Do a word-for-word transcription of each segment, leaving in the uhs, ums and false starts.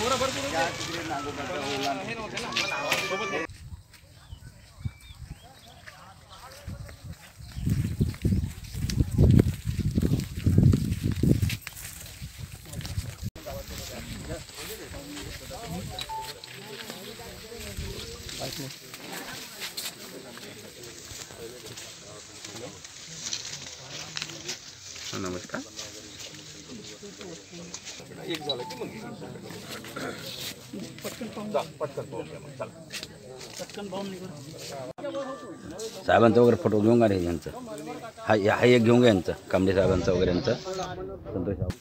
नमस्कार. एक झालं की मग पटकन पाहून जा, पटकन पाहून घ्या मग. चला पटकन पाहून साहेबांचा वगैरे फोटो घेऊन गा रे यांचं. हा हा एक घेऊन गा यांचं, कांबळे साहेबांचं वगैरे यांचं. संतोष साहेब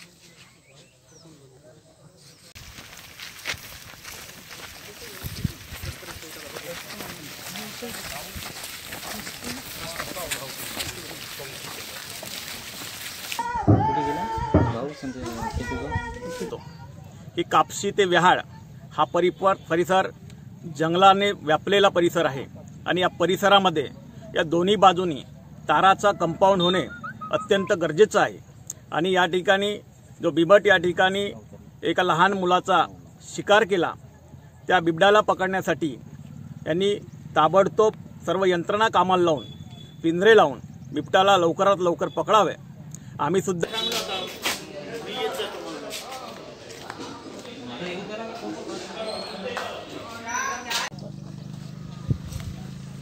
की कापशी ते विहाळ हा परिपर परिसर जंगलाने व्यापलेला परिसर आहे आणि या परिसरामध्ये या दोन्ही बाजूनी ताराचा कंपाऊंड होणे अत्यंत गरजेचं आहे. आणि या ठिकाणी जो बिबट या ठिकाणी एका लहान मुलाचा शिकार केला, त्या बिबड्याला पकडण्यासाठी यांनी ताबडतोब सर्व यंत्रणा कामाला लावून पिंजरे लावून बिबट्याला लवकरात लवकर पकडावे. आम्ही सुद्धा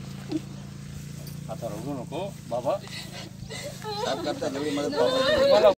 आता रडू नको बाबा. साहेब करता मदत